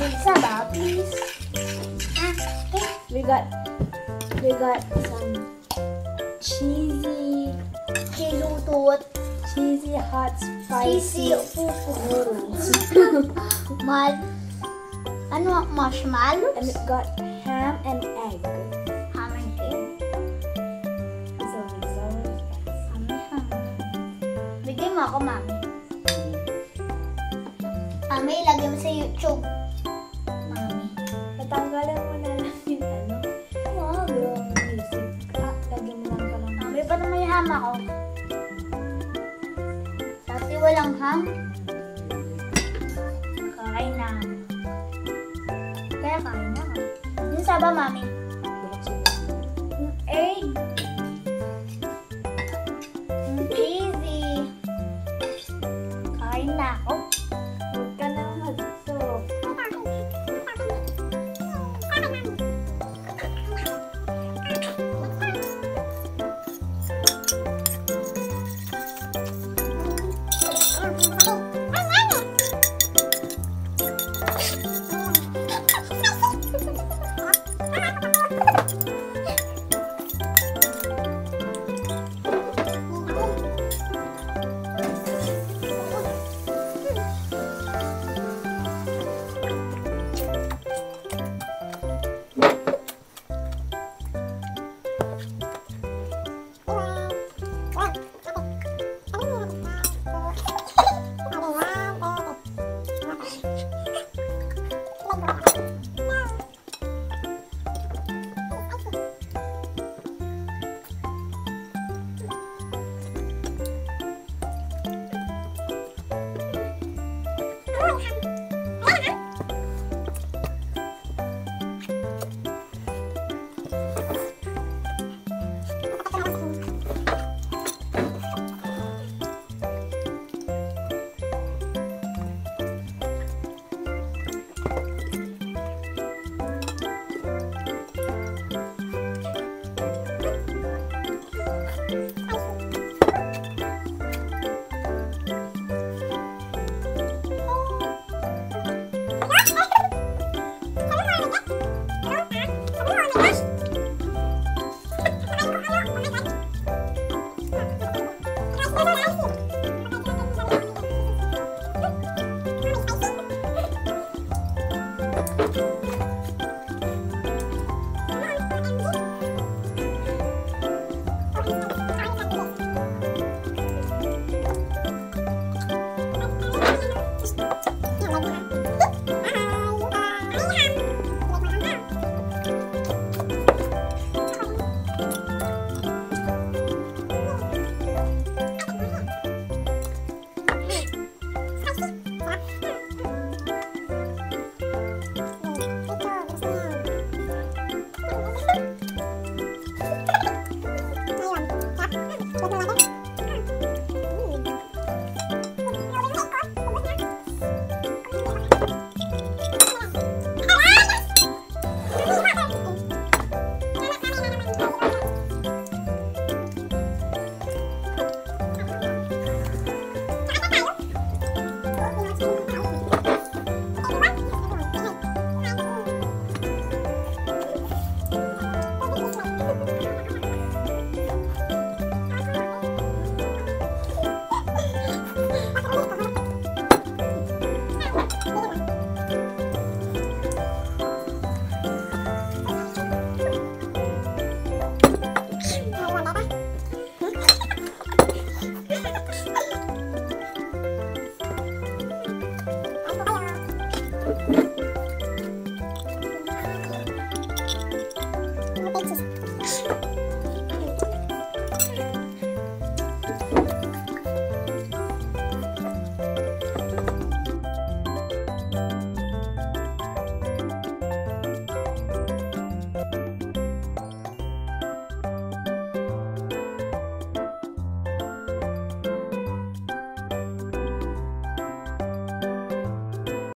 Isa ba, please? Okay. We got some cheesy hot spicy noodles. Marshmallows? And it got ham and egg. Ham and egg? So Bigyan mo ako, Mami. Mami, ilagay mo sa YouTube. Mami. patanggalan mo na lang yung ano. Yung music. Lagyan mo lang pala. Mami, pa naman yung ham ako. Dati walang ham. Kain na. Kaya kain na. Yung saba, Mami. Yung egg.